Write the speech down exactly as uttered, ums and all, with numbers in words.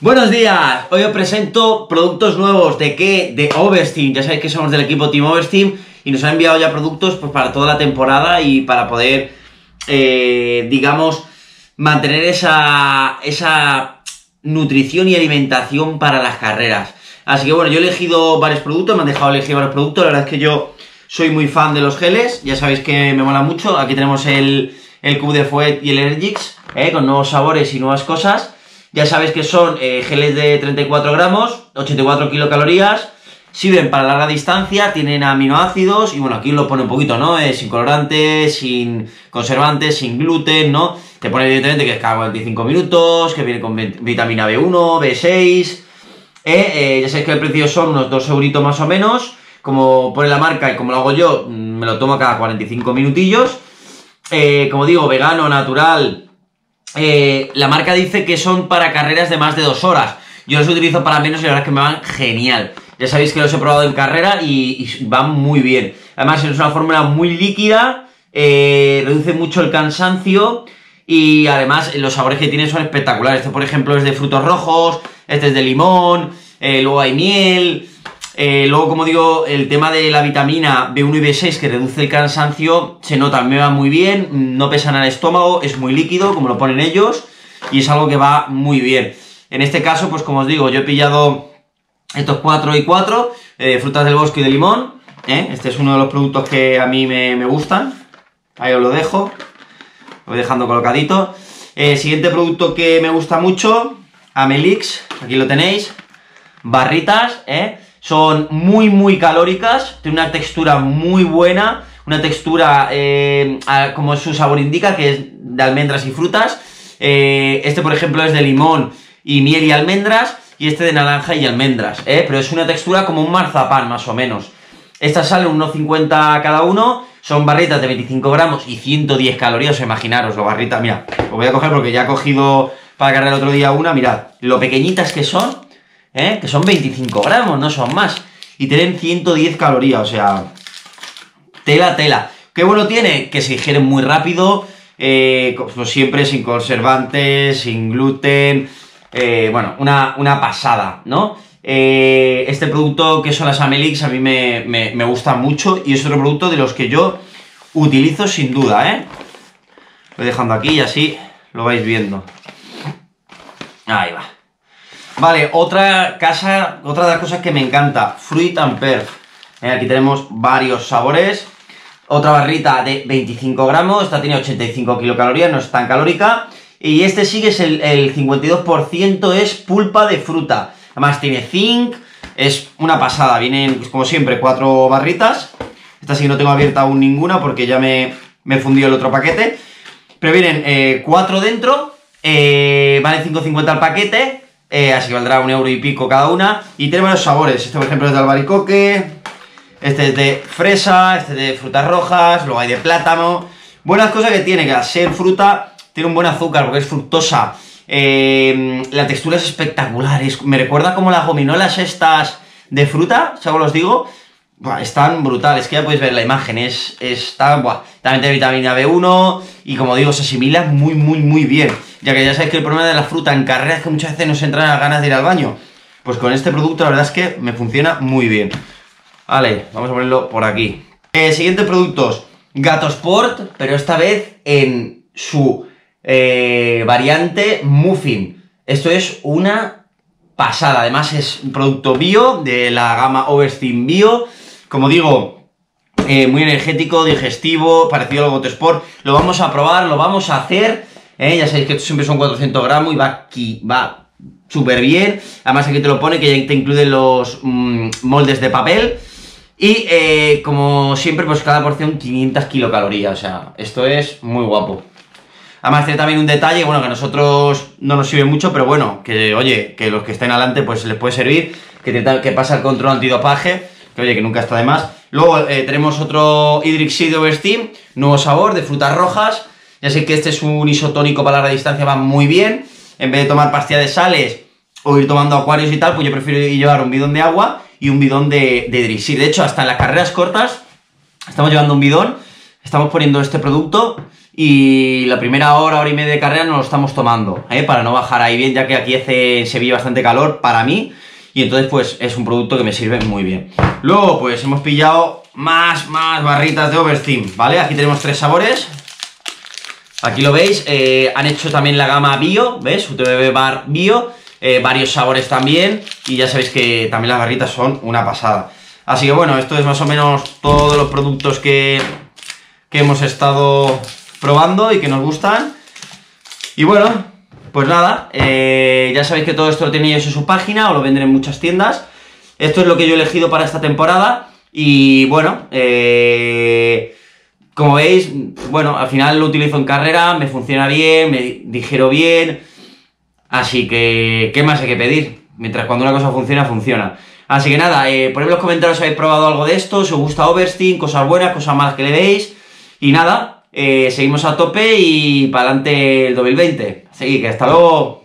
Buenos días, hoy os presento productos nuevos. ¿De qué? De Oversteam. Ya sabéis que somos del equipo Team Oversteam y nos han enviado ya productos pues, para toda la temporada y para poder, eh, digamos, mantener esa, esa nutrición y alimentación para las carreras. Así que bueno, yo he elegido varios productos, me han dejado elegir varios productos. La verdad es que yo soy muy fan de los geles, ya sabéis que me mola mucho. Aquí tenemos el, el Cube de Fuet y el Energix, eh, con nuevos sabores y nuevas cosas. Ya sabéis que son eh, geles de treinta y cuatro gramos, ochenta y cuatro kilocalorías, sirven para larga distancia, tienen aminoácidos y bueno, aquí lo pone un poquito, ¿no? Eh, sin colorantes, sin conservantes, sin gluten, ¿no? Te pone evidentemente que es cada cuarenta y cinco minutos, que viene con vitamina B uno, B seis, eh, eh, ya sabéis que el precio son unos dos euritos más o menos, como pone la marca y como lo hago yo, me lo tomo cada cuarenta y cinco minutillos, eh, como digo, vegano, natural. Eh, la marca dice que son para carreras de más de dos horas. Yo los utilizo para menos y la verdad es que me van genial. Ya sabéis que los he probado en carrera y, y van muy bien. Además es una fórmula muy líquida, eh, reduce mucho el cansancio y además los sabores que tiene son espectaculares. Este por ejemplo es de frutos rojos, este es de limón, eh, luego hay miel. Eh, luego, como digo, el tema de la vitamina B uno y B seis que reduce el cansancio se nota, me va muy bien, no pesa nada el estómago, es muy líquido, como lo ponen ellos, y es algo que va muy bien. En este caso, pues como os digo, yo he pillado estos cuatro y cuatro, eh, frutas del bosque y de limón, ¿eh? Este es uno de los productos que a mí me, me gustan, ahí os lo dejo, lo voy dejando colocadito. Eh, siguiente producto que me gusta mucho, Amelix, aquí lo tenéis, barritas, ¿eh? Son muy muy calóricas, tiene una textura muy buena, una textura eh, como su sabor indica, que es de almendras y frutas. Eh, este por ejemplo es de limón y miel y almendras, y este de naranja y almendras, ¿eh? Pero es una textura como un marzapán más o menos. Estas salen uno cincuenta cada uno, son barritas de veinticinco gramos y ciento diez calorías, imaginaros, o barritas, mira, os voy a coger porque ya he cogido para cargar el otro día una, mirad, lo pequeñitas que son. ¿Eh? Que son veinticinco gramos, no son más. Y tienen ciento diez calorías, o sea, tela, tela. ¿Qué bueno tiene? Que se digieren muy rápido, eh, como siempre, sin conservantes, sin gluten. Eh, bueno, una, una pasada, ¿no? Eh, este producto que son las Amelix a mí me, me, me gusta mucho y es otro producto de los que yo utilizo sin duda, ¿eh? Lo voy dejando aquí y así lo vais viendo. Ahí va. Vale, otra casa, otra de las cosas que me encanta, Fruit and Pearl. Eh, aquí tenemos varios sabores. Otra barrita de veinticinco gramos, esta tiene ochenta y cinco kilocalorías, no es tan calórica. Y este sí que es el, el cincuenta y dos por ciento es pulpa de fruta. Además tiene zinc, es una pasada. Vienen, pues, como siempre, cuatro barritas. Esta sí que no tengo abierta aún ninguna porque ya me, me fundió el otro paquete. Pero vienen eh, cuatro dentro, eh, vale cinco cincuenta el paquete. Eh, así que valdrá un euro y pico cada una. Y tiene varios sabores. Este por ejemplo es de albaricoque, este es de fresa, este es de frutas rojas, luego hay de plátano. Buenas cosas que tiene, que al ser fruta tiene un buen azúcar porque es fructosa. Eh, la textura es espectacular, es, me recuerda como las gominolas estas de fruta, ¿sabes os digo? Buah, están brutales, que ya podéis ver la imagen, es, está, buah, también tiene vitamina B uno y como digo, se asimila muy muy muy bien. Ya que ya sabéis que el problema de la fruta en carreras es que muchas veces nos entran las ganas de ir al baño. Pues con este producto la verdad es que me funciona muy bien. Vale, vamos a ponerlo por aquí. Eh, siguientes productos, Gato Sport, pero esta vez en su eh, variante Muffin. Esto es una pasada, además es un producto bio, de la gama Oversteam Bio. Como digo, eh, muy energético, digestivo, parecido al Gato Sport. Lo vamos a probar, lo vamos a hacer. Eh, ya sabéis que esto siempre son cuatrocientos gramos y va aquí, va súper bien. Además aquí te lo pone que ya te incluyen los mmm, moldes de papel. Y eh, como siempre, pues cada porción quinientas kilocalorías. O sea, esto es muy guapo. Además tiene también un detalle, bueno, que a nosotros no nos sirve mucho, pero bueno, que oye, que los que estén adelante pues les puede servir. Que, te, que pasa el control antidopaje, que oye, que nunca está de más. Luego eh, tenemos otro Hydrixid Oversteam, nuevo sabor de frutas rojas. Ya sé que este es un isotónico para larga distancia, va muy bien. En vez de tomar pastillas de sales o ir tomando acuarios y tal, pues yo prefiero llevar un bidón de agua y un bidón de, de Hydrixid. De hecho, hasta en las carreras cortas estamos llevando un bidón, estamos poniendo este producto y la primera hora, hora y media de carrera nos lo estamos tomando, ¿eh? Para no bajar ahí bien, ya que aquí hace en Sevilla bastante calor para mí, y entonces pues es un producto que me sirve muy bien. Luego pues hemos pillado más, más barritas de Oversteam, ¿vale? Aquí tenemos tres sabores. Aquí lo veis, eh, han hecho también la gama Bio, ¿ves? U T B B Bar Bio, eh, varios sabores también, y ya sabéis que también las barritas son una pasada. Así que bueno, esto es más o menos todos los productos que, que hemos estado probando y que nos gustan. Y bueno, pues nada, eh, ya sabéis que todo esto lo tenéis en su página o lo venden en muchas tiendas. Esto es lo que yo he elegido para esta temporada y bueno, eh... como veis, bueno, al final lo utilizo en carrera, me funciona bien, me digiero bien, así que, ¿qué más hay que pedir? Mientras cuando una cosa funciona, funciona. Así que nada, eh, poned en los comentarios si habéis probado algo de esto, si os gusta Oversteam, cosas buenas, cosas malas que le veis, y nada, eh, seguimos a tope y para adelante el dos mil veinte. Así que hasta luego.